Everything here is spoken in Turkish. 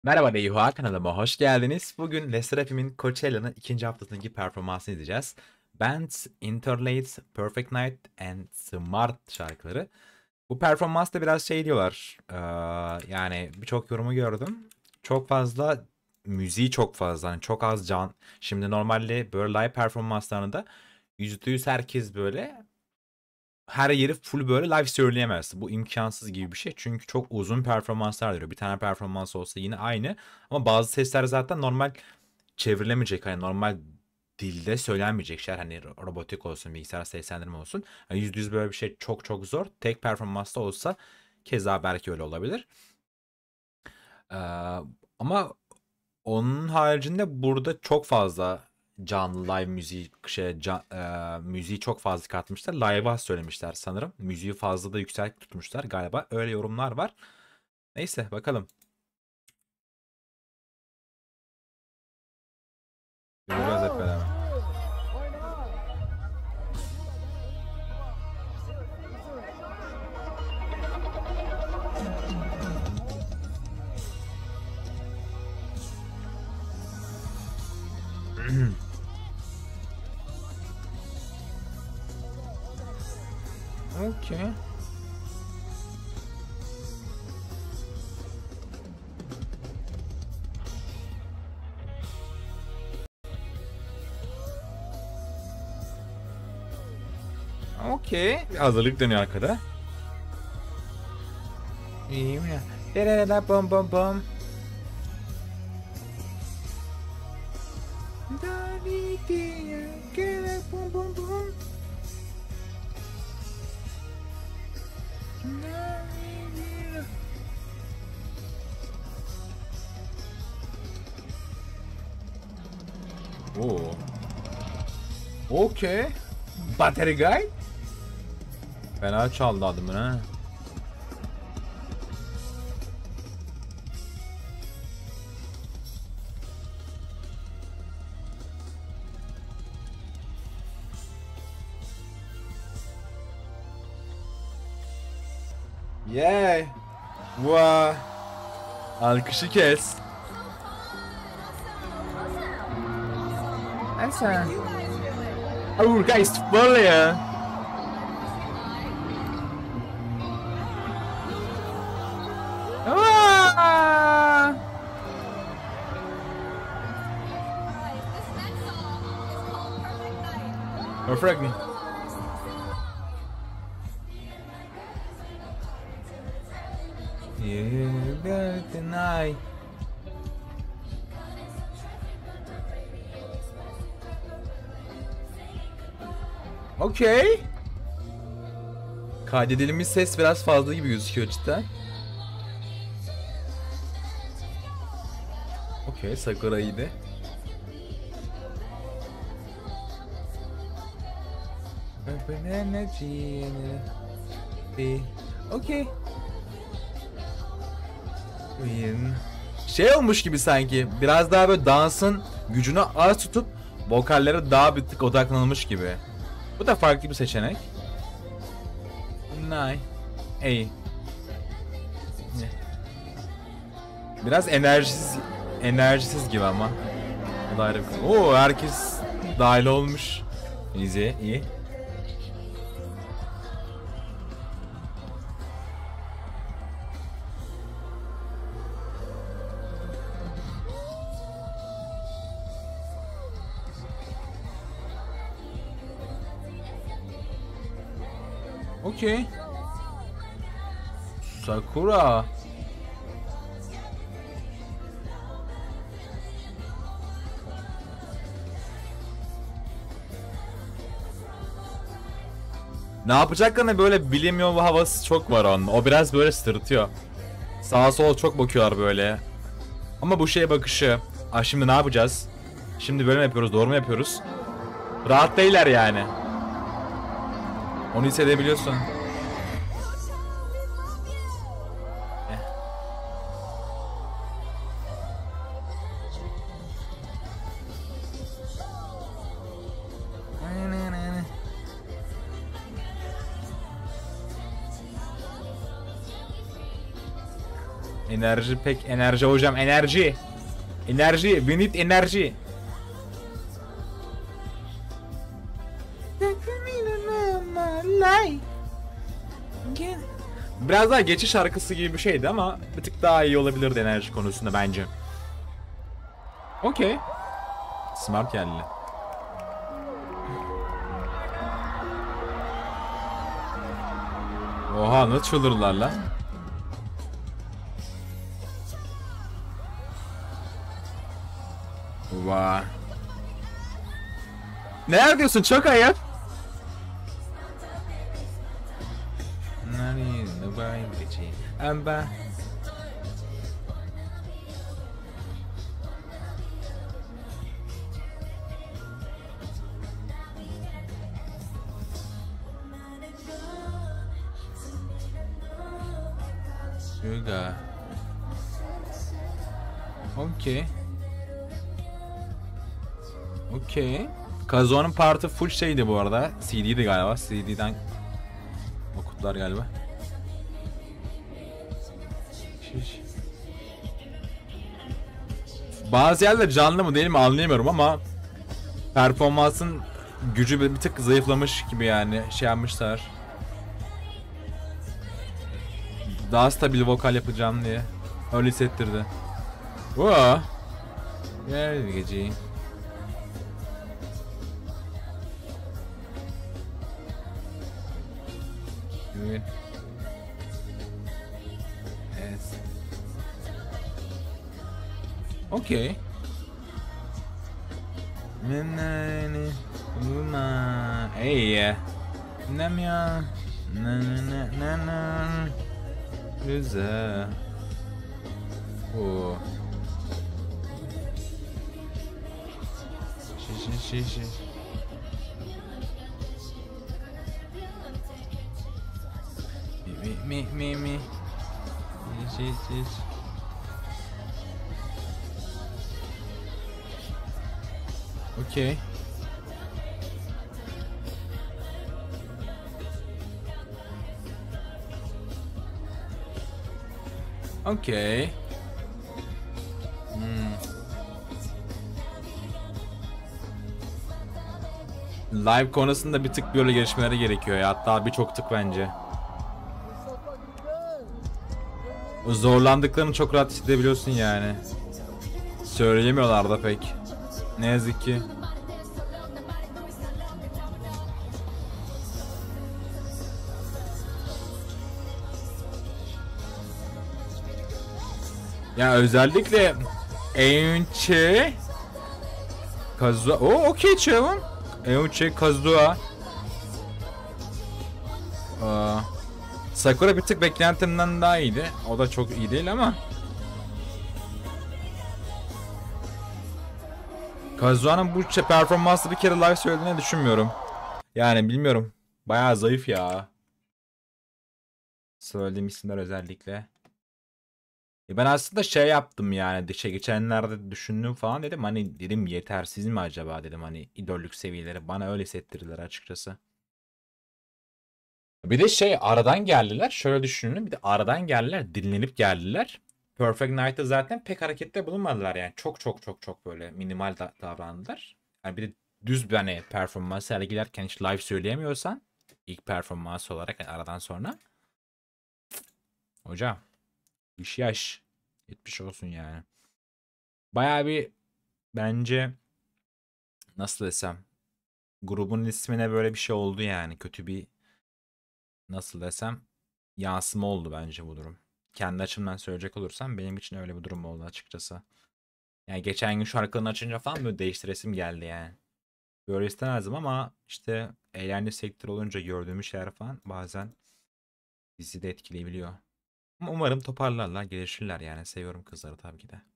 Merhaba Deyuha kanalıma hoş geldiniz. Bugün Le Seraphim'in Coachella'nın ikinci haftasındaki performansını izleyeceğiz. Band, Interlate, Perfect Night and Smart şarkıları. Bu performansta biraz şey diyorlar. Yani birçok yorumu gördüm. Çok fazla müziği çok fazla. Hani çok az can. Şimdi normalde böyle live performanslarında %100 herkes böyle her yeri full böyle live söyleyemez. Bu imkansız gibi bir şey. Çünkü çok uzun performanslar veriyor. Bir tane performans olsa yine aynı. Ama bazı sesler zaten normal çevrilemeyecek. Hani normal dilde söylenmeyecek şeyler. Hani robotik olsun, bilgisayar seslendirme olsun. Yani %100 böyle bir şey çok çok zor. Tek performansta olsa keza belki öyle olabilir. Ee, ama onun haricinde burada çok fazla canlı live müzik müziği çok fazla katmışlar. Live'a söylemişler sanırım. Müziği fazla da yüksek tutmuşlar galiba. Öyle yorumlar var. Neyse bakalım. Göreceğiz hep beraber. Okay. Okay. Hazırlık dönüyor arkada. İyiyim ya. Dererere bom bom bom. Bom bom bom. Oo. Okay. Battery guy. Fena çaldı adımını ha. Yeah. Vay. Alkışı kes. Neyse. Oh guys, böyle ya. Aa! Perfect. You got tonight. Okay. Kaydedilmiş ses biraz fazla gibi gözüküyor cidden. Okay, Sakura iyiydi. Okay. Şey olmuş gibi sanki. Biraz daha böyle dansın gücünü az tutup vokallere daha bir tık odaklanılmış gibi. Bu da farklı bir seçenek. Nay. Ey. Biraz enerjisiz gibi ama. O da ayrı bir konu. Oo, herkes dahil olmuş. İyi, iyi. Okey. Sakura. Ne yapacaklarını böyle bilemiyor havası çok var onun. O biraz böyle sırıtıyor. Sağa sola çok bakıyorlar böyle. Ama bu şeye bakışı. Ah, şimdi ne yapacağız? Şimdi böyle mi yapıyoruz? Doğru mu yapıyoruz? Rahat değiller yani. Onu hissedebiliyorsun. Enerji pek enerji hocam, enerji. Enerji, we need enerji. Biraz daha geçiş şarkısı gibi bir şeydi ama bir tık daha iyi olabilirdi enerji konusunda bence. Okey. Smart geldi. Oha, nasıl çıldırdılar lan? Vay. Ne diyorsun, çok ayıp. Amba. Sugar. Okay. Okay. Kazuo'nun partı full şeydi bu arada. CD'di galiba. CD'den okuttular galiba. Bazı yerler canlı mı değil mi anlayamıyorum ama performansın gücü bir tık zayıflamış gibi, yani şey yapmışlar. Daha stabil vokal yapacağım diye öyle hissettirdi. Wow. Gel gece. Evet. Okay. Hey. Namya. Na. Güzel. Oo. Şiş. Mi. Şiş. Okay. Okay. Live konusunda bir tık böyle gelişmeleri gerekiyor ya. Hatta birçok tık bence. O zorlandıklarını çok rahat hissedebiliyorsun yani. Söyleyemiyorlar da pek. Ne yazık ki. Ya özellikle Eunche Kazuha. Okey çavun. Eunche Kazuha. Sakura bir tık beklentimden daha iyiydi. O da çok iyi değil ama. Kazuha'nın bu performansı bir kere live söylediğini düşünmüyorum. Yani bilmiyorum. Bayağı zayıf ya. Söylediğim isimler özellikle. Ben aslında şey yaptım yani geçenlerde düşündüm falan, dedim hani dedim yetersiz mi acaba, dedim hani idollük seviyeleri bana öyle hissettirdiler açıkçası. Bir de şey, aradan geldiler, şöyle düşünün, bir de aradan geldiler, dinlenip geldiler. Perfect Night'ta zaten pek harekette bulunmadılar yani, çok böyle minimal davrandılar. Yani bir de düz bir hani performans sergilerken hiç live söyleyemiyorsan ilk performans olarak yani aradan sonra, hocam iş yaş. 70 olsun yani. Bayağı bir bence, nasıl desem, grubun ismine böyle bir şey oldu yani. Kötü bir, nasıl desem, yansıma oldu bence bu durum. Kendi açımdan söyleyecek olursam benim için öyle bir durum oldu açıkçası. Yani geçen gün şarkılarını açınca falan böyle değiştiresim geldi yani. Böyle istemezdim ama işte eğlence sektörü olunca gördüğümüz şeyler falan bazen bizi de etkileyebiliyor. Ama umarım toparlarlar, gelişirler yani. Seviyorum kızları tabii ki de.